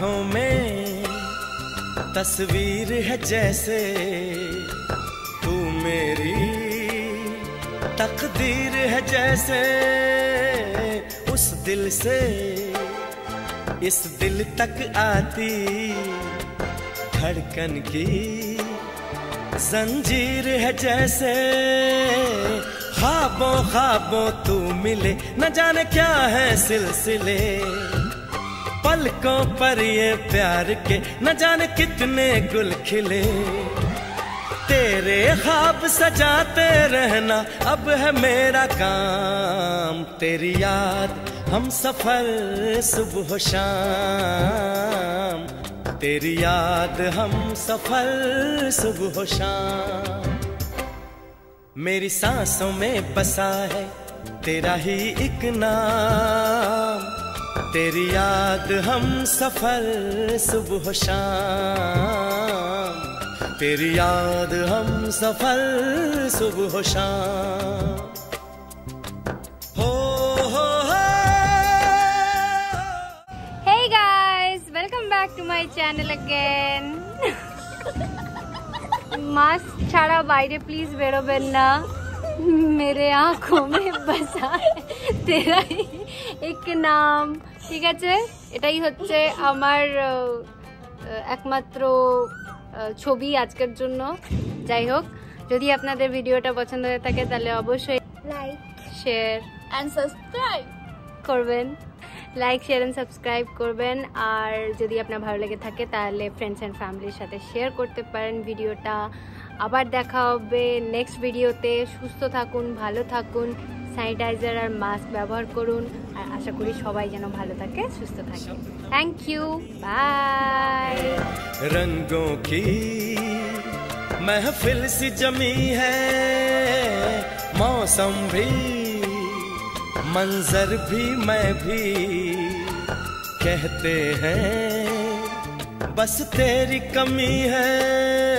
आंखों में तस्वीर है जैसे तू मेरी तकदीर है जैसे उस दिल से इस दिल तक आती धड़कन की जंजीर है जैसे ख्वाबों ख्वाबों तू मिले न जाने क्या है सिलसिले पलकों पर ये प्यार के न जाने कितने गुल खिले तेरे ख्वाब सजाते रहना अब है मेरा काम तेरी याद हम सफर सुबह शाम तेरी याद हम सफर सुबह शाम मेरी सांसों में बसा है तेरा ही एक नाम तेरी याद हम सफर सुबह शाम तेरी याद हम सफर सुबह शाम हो Hey guys, welcome back to my channel again. Mask छाड़ा বাইরে প্লিজ বেরোবেন না मेरे आँखों में बसा है तेरा एक नाम ঠিক আছে এটাই হচ্ছে আমার একমাত্র ছবি আজকের জন্য যাই হোক যদি আপনাদের ভিডিওটা পছন্দ হয়ে থাকে তাহলে অবশ্যই লাইক শেয়ার এন্ড সাবস্ক্রাইব করবেন লাইক শেয়ার এন্ড সাবস্ক্রাইব করবেন আর যদি আপনার ভালো লেগে থাকে তাহলে ফ্রেন্ডস এন্ড ফ্যামিলির সাথে শেয়ার করতে পারেন ভিডিওটা আবার দেখা হবে নেক্সট ভিডিওতে সুস্থ থাকুন ভালো থাকুন স্যানিটাইজার আর মাস্ক ব্যবহার করুন আর আশা করি সবাই যেন ভালো থাকে সুস্থ থাকে থ্যাংক ইউ বাই रंगों की महफिल सी जमी है मौसम भी मंजर भी मैं भी कहते हैं बस तेरी कमी है